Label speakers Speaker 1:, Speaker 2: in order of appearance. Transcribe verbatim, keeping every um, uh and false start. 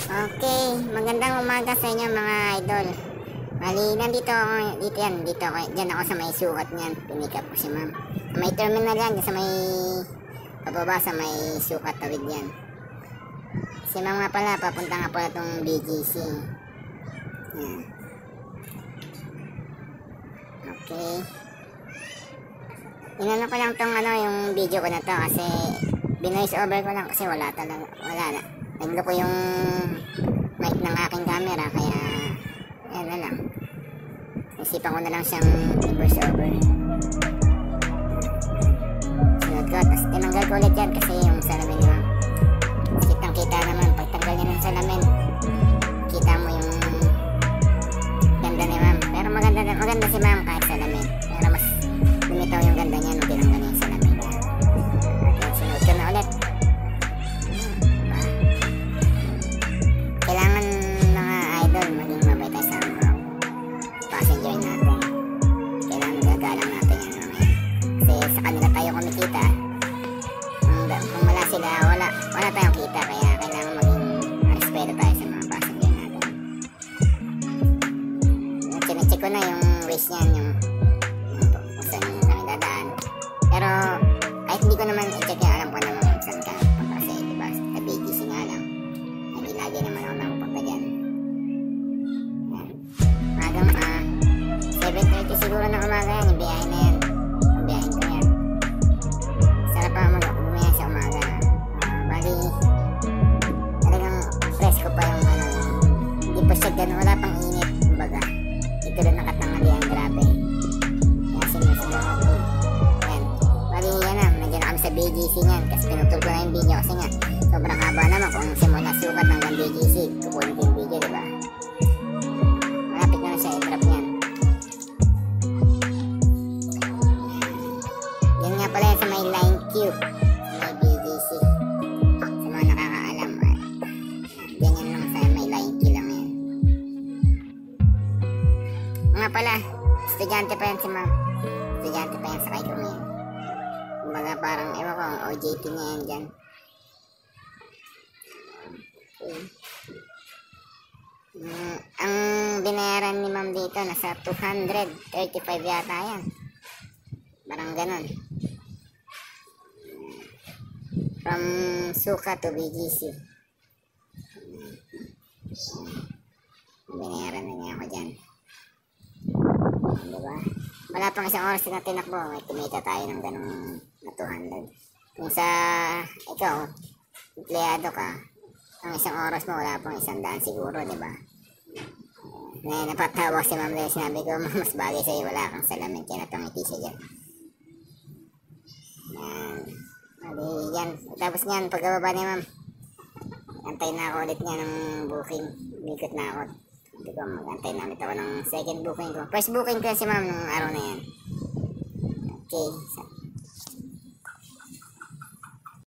Speaker 1: Okay, magandang umaga sa inyo mga idol. Bali, nandito ako, dito yan, dito ako, dyan ako sa may sukat niyan. Pinikap ko si ma'am. May terminal yan, sa may, pababa sa may sukat tawid yan. Si ma'am nga pala, papunta nga pala tong B G C. Yan. Okay. Inano ko lang tong ano, yung video ko na to kasi binoise over ko lang kasi wala talaga, wala na. Naglo ko yung mic ng aking camera kaya yan na lang. Isipan ko na lang siyang voice over. Sunod ko, tapos tinanggal ko ulit yan kasi yung salamin niya. Kitang kita naman, pagtanggal niya ng salamin, kita mo yung ganda ni ma'am. Pero maganda, maganda si ma'am kahit salamin. Pero mas lumitaw yung ganda niya nung tinanggal niya yung salamin niya. At sunod ko na ulit. Kailangan mga idol maging mabait tayo sa mga passenger natin. Kailangan gagalang natin yan mamaya. Kasi sa kanila tayo kumikita. Kung, kung wala sila, wala, wala tayong kita. Kaya kailangan maging respeto tayo sa mga passenger natin. Chinecheck ko na yung waist niyan, yung, yung kung saan yung kami dadaan. Pero kahit hindi ko naman i-check yan, alam ko naman kung saan ka. Kasi diba, sa B G C nga lang. Hindi lagi naman ako napupunta dyan. Magang uh, seven thirty siguro ng umaga yan. Yung biyahe na yan. Yung biyahe ko yan. Sarap pa mag-bumiyahe sa umaga. Uh, bali, talagang fresh ko pa yung ano. Hindi pa siya ganun. Wala pang init. Kumbaga, ito doon nakatangalihan. Grabe. Kaya sinusunod ako. Yan. Bali, yan na. Nandiyan na kami sa B G C niyan. Kasi pinutol ko na yung video kasi nga sobrang haba naman kung simula sukat hanggang B G C. Kukunin ko yung video, diba? Malapit na na siya i-drop niyan. Yan nga pala yan sa may line Q. May B G C. Sa mga nakakaalam. Ganyan lang sa may line Q lang yan. Nga pala, estudyante pa yan si ma'am. Estudyante pa yan sa kay Kumi. Kumbaga parang, ewan ko, O J T niya yan dyan. Okay. Mm, ang binayaran ni ma'am dito nasa two hundred thirty-five yata yan. Parang ganon. From Suka to B G C. Binayaran na niya ako dyan. Diba? Wala pang isang oras na tinakbo. May kumita tayo ng ganong na two hundred. Kung sa ikaw, empleyado ka, ang isang oras mo, wala pang isang daan siguro, di ba? Uh, napatawa si ma'am dahil sinabi ko, mas bagay sa'yo, wala kang salamin, kaya napangiti siya dyan. Yan. Mali, yan. Tapos niyan, pagkababa ni ma'am, antay na ako ulit niya ng booking. Likot na ako. Hindi ko mag-antay na ulit ako ng second booking ko. First booking ko si ma'am nung araw na yan. Okay.